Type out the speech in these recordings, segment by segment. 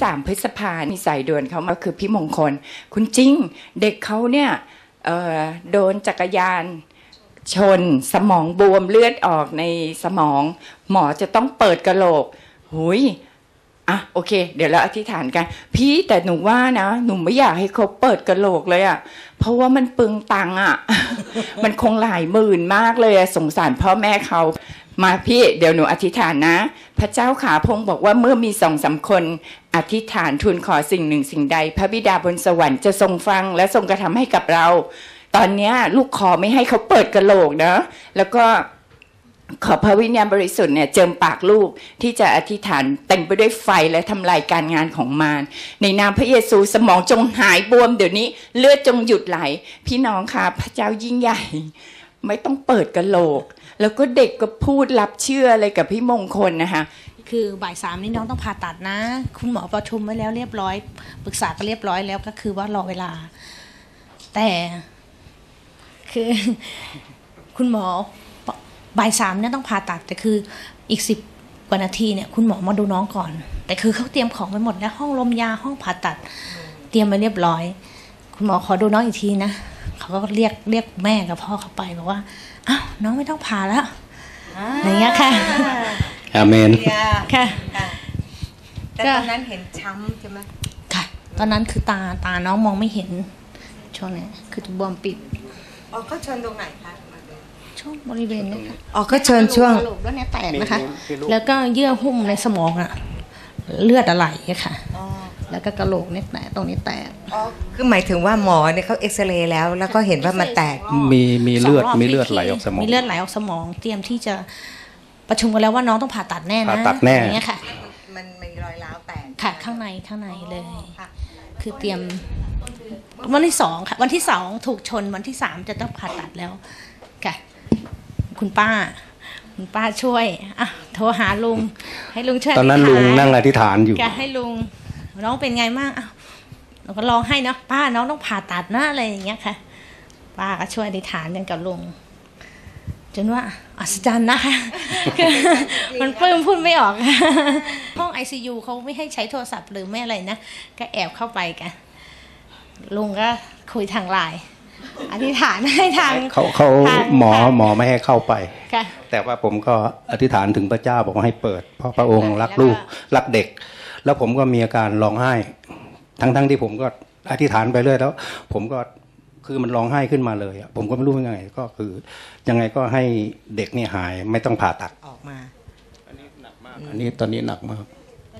3 พฤษภาคมมีสายด่วนเขามาคือพี่มงคลคุณจริงเด็กเขาเนี่ยโดนจักรยานชนสมองบวมเลือดออกในสมองหมอจะต้องเปิดกะโหลกหุยอ่ะโอเคเดี๋ยวเราอธิษฐานกันพี่แต่หนูว่านะหนูไม่อยากให้เขาเปิดกะโหลกเลยอ่ะเพราะว่ามันปึงตังอ่ะ มันคงหลายหมื่นมากเลยสงสารพ่อแม่เขามาพี่เดี๋ยวหนูอธิษฐานนะพระเจ้าขาพงบอกว่าเมื่อมี2-3 คนอธิษฐานทูลขอสิ่งหนึ่งสิ่งใดพระบิดาบนสวรรค์จะทรงฟังและทรงกระทำให้กับเราตอนนี้ลูกขอไม่ให้เขาเปิดกะโหลกนะแล้วก็ขอพระวิญญาณบริสุทธิ์เนี่ยเจิมปากลูกที่จะอธิษฐานเต็มไปด้วยไฟและทำลายการงานของมารในนามพระเยซูสมองจงหายบวมเดี๋ยวนี้เลือดจงหยุดไหลพี่น้องค่ะพระเจ้ายิ่งใหญ่ไม่ต้องเปิดกะโหลกแล้วก็เด็กก็พูดรับเชื่ออะไรกับพี่มงคลนะคะคือบ่าย 3นี่น้องต้องผ่าตัดนะคุณหมอประชุมไว้แล้วเรียบร้อยปรึกษากันเรียบร้อยแล้วก็คือว่ารอเวลาแต่คือคุณหมอบ่าย 3เนี่ยต้องผ่าตัดแต่คืออีก10 กว่านาทีเนี่ยคุณหมอมาดูน้องก่อนแต่คือเขาเตรียมของไปหมดแล้วห้องลมยาห้องผ่าตัดเตรียมมาเรียบร้อยคุณหมอขอดูน้องอีกทีนะเขาก็เรียกแม่กับพ่อเขาไปบอกว่าอ้าวน้องไม่ต้องผ่าแล้วอย่างเงี้ยค่ะอาเมนค่ะแต่ตอนนั้นเห็นช้ำใช่ไหมค่ะตอนนั้นคือตาน้องมองไม่เห็นช่วงนี้คือจะบวมปิดอ๋อก็ชนตรงไหนคะช่วงบริเวณนี้ค่ะอ๋อก็ชนช่วงกระโหลกด้วยเนี่ยแตกนะคะแล้วก็เยื่อหุ้มในสมองอะเลือดไหลค่ะแล้วก็กระโหลกเนี่ยแตกตรงนี้แตกคือหมายถึงว่าหมอเนี่ยเขาเอ็กซเรย์แล้วก็เห็นว่ามันแตกมีเลือดไหลออกสมองมีเลือดไหลออกสมองเตรียมที่จะประชุมกันแล้วว่าน้องต้องผ่าตัดแน่นะผ่าตัดแน่อย่างเงี้ยค่ะมันมีรอยร้าวแตกค่ะข้างในเลยคือเตรียมวันที่2ค่ะวันที่2ถูกชนวันที่3จะต้องผ่าตัดแล้วค่ะคุณป้าช่วยโทรหาลุงให้ลุงช่วยตอนนั้นลุงนั่งอธิษฐานอยู่ให้ลุงน้องเป็นไงบ้างเราก็ร้องให้เนาะป้าน้องต้องผ่าตัดนะอะไรอย่างเงี้ยค่ะป้าก็ช่วยอธิษฐานกันกับลุงจนว่าอัศจรรย์นะคะมันปลื้มพูดไม่ออกห้อง ICU เขาไม่ให้ใช้โทรศัพท์หรือไม่อะไรนะก็แอบเข้าไปกันลุงก็คุยทางไลน์อธิษฐานให้ทางเขาหมอไม่ให้เข้าไปแต่ว่าผมก็อธิษฐานถึงพระเจ้าบอกว่าให้เปิดเพราะพระองค์รักลูกรักเด็กแล้วผมก็มีอาการร้องไห้ทั้งที่ผมก็อธิษฐานไปเรื่อยแล้วผมก็คือมันร้องไห้ขึ้นมาเลยผมก็ไม่รู้ยังไงก็คือยังไงก็ให้เด็กนี่หายไม่ต้องผ่าตัดออกมาอันนี้หนักมากอันนี้ตอนนี้หนักมาก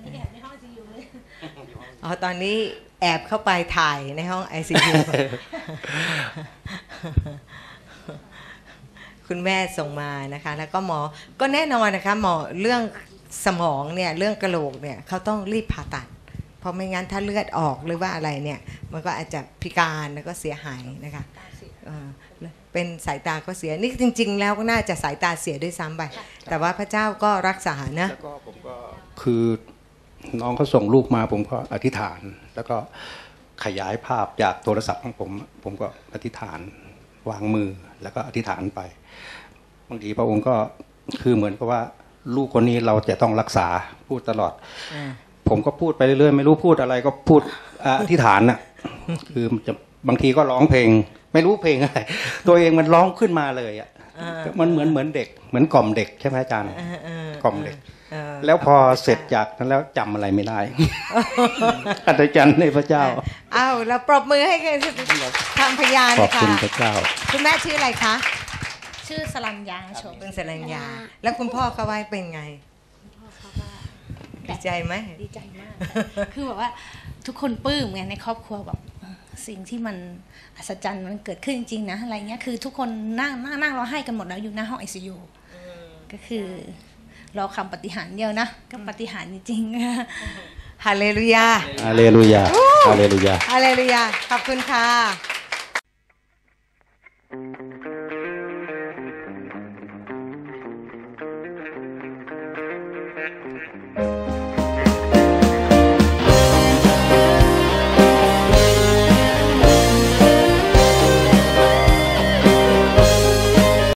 อ๋อตอนนี้แอบเข้าไปถ่ายในห้อง ICU คุณแม่ส่งมานะคะแล้วก็หมอก็แน่นอนนะคะหมอเรื่องสมองเนี่ยเรื่องกระโหลกเนี่ยเขาต้องรีบผ่าตัดเพราะไม่งั้นถ้าเลือดออกหรือว่าอะไรเนี่ยมันก็อาจจะพิการแล้วก็เสียหายนะคะเป็นสายตาก็เสียนี่จริงๆแล้วก็น่าจะสายตาเสียด้วยซ้ำไปแต่ว่าพระเจ้าก็รักษานะแล้วก็ผมก็คือน้องเขาส่งลูกมาผมก็อธิษฐานแล้วก็ขยายภาพจากโทรศัพท์ของผมก็อธิษฐานวางมือแล้วก็อธิษฐานไปบางทีพระองค์ก็คือเหมือนกับว่าลูกคนนี้เราจะต้องรักษาพูดตลอดผมก็พูดไปเรื่อยๆไม่รู้พูดอะไรก็พูดอธิษฐานน่ะคือจะบางทีก็ร้องเพลงไม่รู้เพลงอะไรตัวเองมันร้องขึ้นมาเลยอ่ะมันเหมือนเด็กเหมือนกล่อมเด็กใช่ไหมอาจารย์กล่อมเด็กแล้วพอเสร็จจากนั้นแล้วจำอะไรไม่ได้อัศจรรย์ในพระเจ้าอ้าวเราปรบมือให้กันทำพยานขอบคุณพระเจ้าคุณแม่ชื่ออะไรคะชื่อสรัญญาโฉมเป็นสรัญญาแล้วคุณพ่อเขาไว้เป็นไงดีใจไหมดีใจมากคือแบบว่าทุกคนปลื้มไงในครอบครัวแบบสิ่งที่มันอัศจรรย์มันเกิดขึ้นจริงๆนะอะไรเงี้ยคือทุกคนนั่งร้องไห้กันหมดแล้วอยู่หน้าห้อง ICU ก็คือรอคำปฏิหารย์เดียวนะก็ปฏิหารย์จริงๆฮาเลลูยาฮาเลลูยาฮาเลลูยาฮาเลลูยาขอบคุณค่ะ